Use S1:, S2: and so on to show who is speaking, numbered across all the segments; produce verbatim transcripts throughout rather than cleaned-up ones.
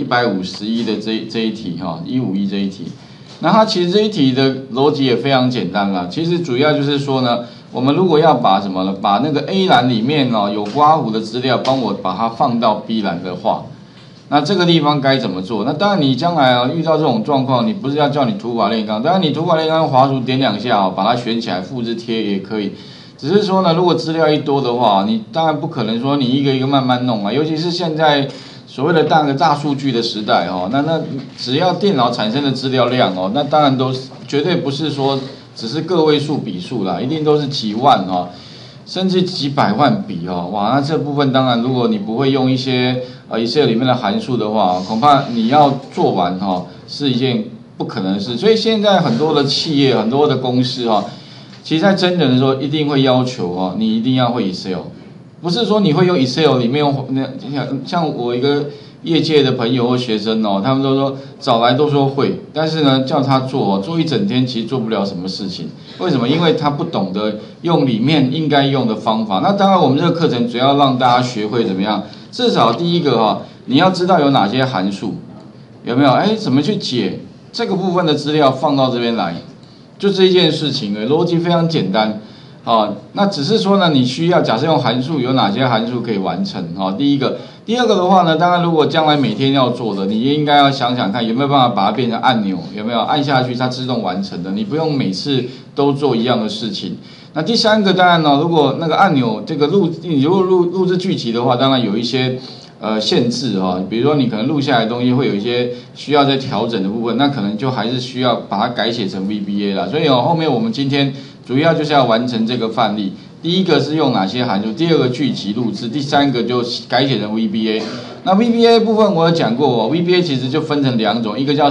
S1: 百五十一的这这一题哈，一五一这一题。那它其实这一题的逻辑也非常简单啦，其实主要就是说呢，我们如果要把什么呢？把那个 A 栏里面哦有刮胡的资料，帮我把它放到 B 栏的话，那这个地方该怎么做？那当然你将来啊遇到这种状况，你不是要叫你土法炼钢，当然你土法炼钢用滑鼠点两下哦，把它选起来复制贴也可以。只是说呢，如果资料一多的话，你当然不可能说你一个一个慢慢弄啊，尤其是现在所谓的大个大数据的时代哦，那那只要电脑产生的资料量哦，那当然都是绝对不是说只是个位数笔数啦，一定都是几万哦，甚至几百万笔哦，哇，那这部分当然如果你不会用一些呃 Excel 里面的函数的话，恐怕你要做完哈、哦、是一件不可能的事。所以现在很多的企业、很多的公司哈、哦。其实，在真人的时候，一定会要求哦，你一定要会 Excel， 不是说你会用 Excel 里面用那像我一个业界的朋友或学生哦，他们都说找来都说会，但是呢，叫他做做一整天，其实做不了什么事情。为什么？因为他不懂得用里面应该用的方法。那当然，我们这个课程主要让大家学会怎么样，至少第一个哈、哦，你要知道有哪些函数，有没有？哎，怎么去解这个部分的资料放到这边来。就这一件事情而已，逻辑非常简单，啊，那只是说呢，你需要假设用函数有哪些函数可以完成，啊，第一个，第二个的话呢，当然如果将来每天要做的，你也应该要想想看有没有办法把它变成按钮，有没有按下去它自动完成的，你不用每次都做一样的事情。那第三个当然呢，如果那个按钮这个录，你如果录录制剧集的话，当然有一些。呃，限制哈、哦，比如说你可能录下来的东西会有一些需要再调整的部分，那可能就还是需要把它改写成 V B A 啦。所以哦，后面我们今天主要就是要完成这个范例。第一个是用哪些函数，第二个剧集录制，第三个就改写成 V B A。那 V B A 部分我有讲过哦 ，V B A 其实就分成两种，一个叫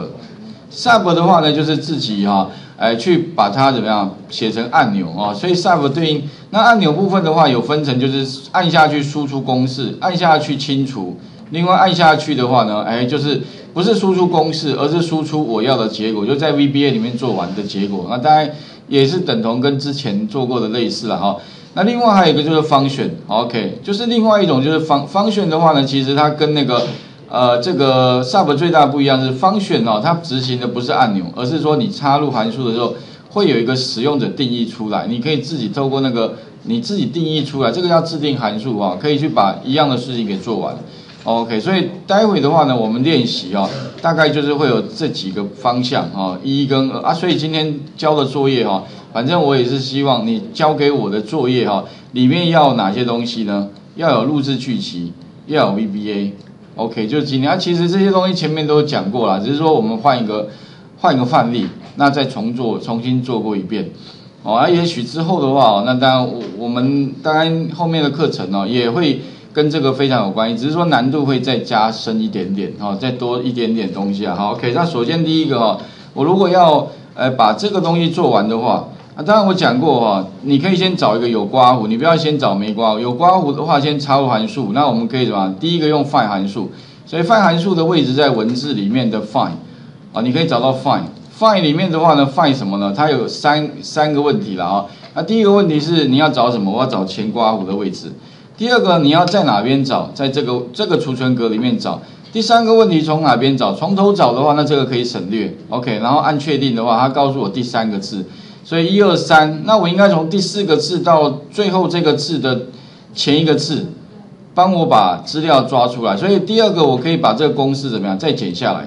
S1: Sub，Sub 的话呢就是自己哈、哦。哎，去把它怎么样写成按钮啊、哦？所以 Sub 对应那按钮部分的话，有分成就是按下去输出公式，按下去清除。另外按下去的话呢，哎，就是不是输出公式，而是输出我要的结果，就在 V B A 里面做完的结果。那当然也是等同跟之前做过的类似了哈、哦。那另外还有一个就是 function，OK， 就是另外一种就是 function 的话呢，其实它跟那个。呃，这个 Sub 最大不一样是 function 哦，它执行的不是按钮，而是说你插入函数的时候会有一个使用者定义出来，你可以自己透过那个你自己定义出来，这个叫制定函数啊、哦，可以去把一样的事情给做完。OK， 所以待会的话呢，我们练习哦，大概就是会有这几个方向哦，一跟二啊，所以今天交的作业哈、哦，反正我也是希望你交给我的作业哈、哦，里面要有哪些东西呢？要有录制剧集，要有 V B A。OK， 就是今天、啊，其实这些东西前面都讲过了，只是说我们换一个换一个范例，那再重做，重新做过一遍。哦，那、啊、也许之后的话，那当然我我们当然后面的课程哦也会跟这个非常有关系，只是说难度会再加深一点点，哦，再多一点点东西啊。好 ，OK， 那首先第一个哈、哦，我如果要呃把这个东西做完的话。啊，当然我讲过哈，你可以先找一个有刮胡，你不要先找没刮胡。有刮胡的话，先插入函数。那我们可以怎么？第一个用 find 函数，所以 find 函数的位置在文字里面的 find 啊，你可以找到 find。find 里面的话呢 ，find 什么呢？它有三三个问题了啊。那第一个问题是你要找什么？我要找前刮胡的位置。第二个你要在哪边找？在这个这个储存格里面找。第三个问题从哪边找？从头找的话，那这个可以省略。OK， 然后按确定的话，它告诉我第三个字。所以一二三，那我应该从第四个字到最后这个字的前一个字，帮我把资料抓出来。所以第二个我可以把这个公式怎么样再剪下来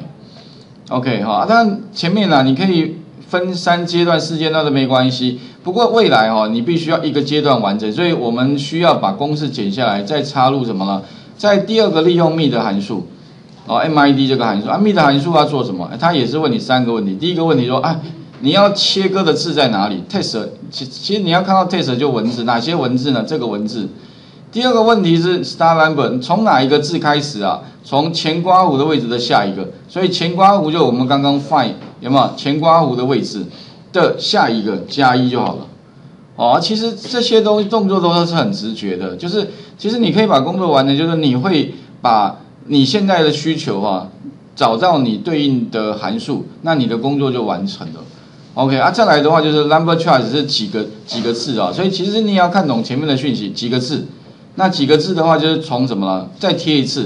S1: ，OK 哈。当然前面呢、啊、你可以分三阶段、四阶段都没关系。不过未来哈、哦、你必须要一个阶段完整，所以我们需要把公式剪下来，再插入什么呢？在第二个利用 mid 函数，哦 M I D 这个函数啊 mid 函数要做什么？它也是问你三个问题。第一个问题说啊。你要切割的字在哪里 ？test 其其实你要看到 test 就文字，哪些文字呢？这个文字。第二个问题是 start number， 从哪一个字开始啊？从前刮胡的位置的下一个，所以前刮胡就我们刚刚 find 有没有前刮胡的位置的下一个加一就好了。哦，其实这些东西动作都是很直觉的，就是其实你可以把工作完成，就是你会把你现在的需求啊找到你对应的函数，那你的工作就完成了。OK 啊，再来的话就是 number charge 是几个几个字啊，所以其实你也要看懂前面的讯息，几个字。那几个字的话就是从什么了？再贴一次。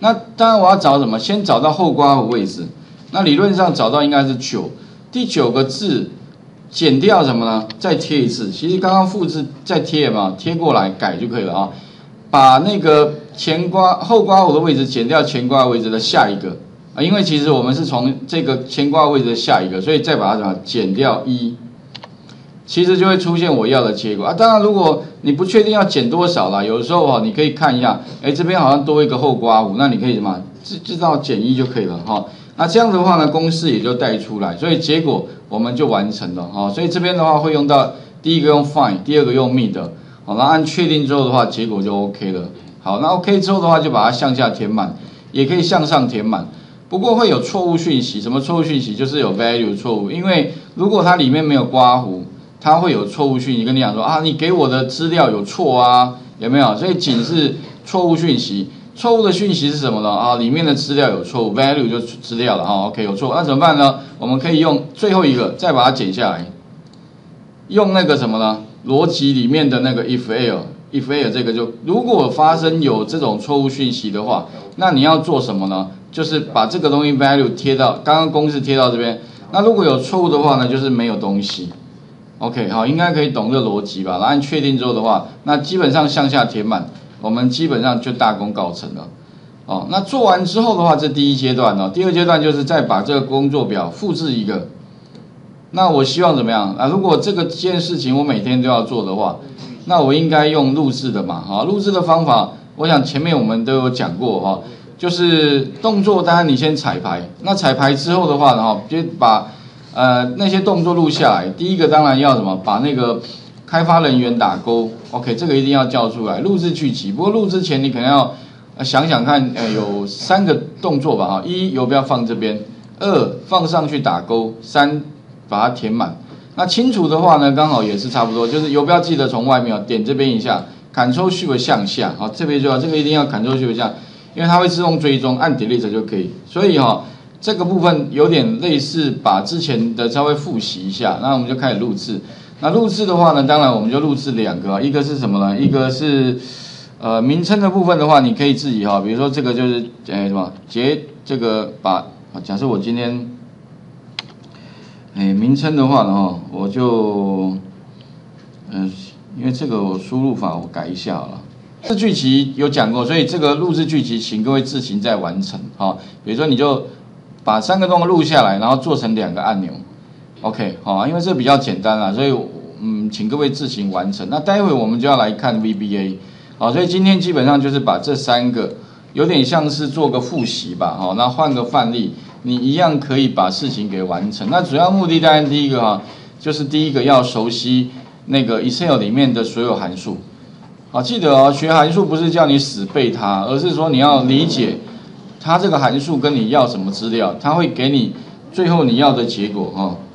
S1: 那当然我要找什么？先找到后刮弧位置。那理论上找到应该是九，第九个字减掉什么呢？再贴一次。其实刚刚复制再贴嘛，贴过来改就可以了啊。把那个前刮后刮弧的位置减掉前刮位置的下一个啊，因为其实我们是从这个前刮位置的下一个，所以再把它怎么减掉一，其实就会出现我要的结果啊。当然，如果你不确定要减多少啦，有的时候哈，你可以看一下，哎，这边好像多一个后刮弧，那你可以什么知知道减一就可以了哈。那这样的话呢，公式也就带出来，所以结果我们就完成了哈。所以这边的话会用到第一个用 find， 第二个用 mid。好，那按确定之后的话，结果就 OK 了。好，那 OK 之后的话，就把它向下填满，也可以向上填满。不过会有错误讯息，什么错误讯息？就是有 value 错误，因为如果它里面没有刮弧，它会有错误讯息跟你讲说啊，你给我的资料有错啊，有没有？所以仅是错误讯息。错误的讯息是什么呢？啊，里面的资料有错误 ，value 就资料了哈。OK 有错，那怎么办呢？我们可以用最后一个，再把它剪下来，用那个什么呢？逻辑里面的那个 if else if else 这个就，如果发生有这种错误讯息的话，那你要做什么呢？就是把这个东西 value 贴到刚刚公式贴到这边。那如果有错误的话呢，就是没有东西。OK 好，应该可以懂这个逻辑吧？按确定之后的话，那基本上向下填满，我们基本上就大功告成了。哦，那做完之后的话，这第一阶段哦，第二阶段就是再把这个工作表复制一个。那我希望怎么样啊？如果这个件事情我每天都要做的话，那我应该用录制的嘛？哈，录制的方法，我想前面我们都有讲过哈，就是动作当然你先彩排，那彩排之后的话呢，哈，就把呃那些动作录下来。第一个当然要什么？把那个开发人员打勾 ，OK， 这个一定要叫出来。录制剧集，不过录之前你可能要想想看，呃，有三个动作吧，哈，一游标放这边，二放上去打勾，三把它填满。那清楚的话呢，刚好也是差不多，就是游标记得从外面点这边一下 ，Ctrl Shift 向下，好，这边就要这个一定要 Ctrl Shift 向下，因为它会自动追踪，按 Delete 就可以。所以哈、哦，这个部分有点类似把之前的稍微复习一下，那我们就开始录制。那录制的话呢，当然我们就录制两个，一个是什么呢？一个是呃名称的部分的话，你可以自己哈，比如说这个就是诶什么节这个把，假设我今天。哎，名称的话呢，哈，我就，嗯、呃，因为这个我输入法我改一下好了。这剧集有讲过，所以这个录制剧集，请各位自行再完成，哈。比如说你就把三个动作录下来，然后做成两个按钮 ，OK， 好，因为这比较简单啦，所以嗯，请各位自行完成。那待会我们就要来看 V B A， 好，所以今天基本上就是把这三个有点像是做个复习吧，好，那换个范例。你一样可以把事情给完成。那主要目的当然第一个哈，就是第一个要熟悉那个 Excel 里面的所有函数。好，记得哦，学函数不是叫你死背它，而是说你要理解它这个函数跟你要什么资料，它会给你最后你要的结果哈。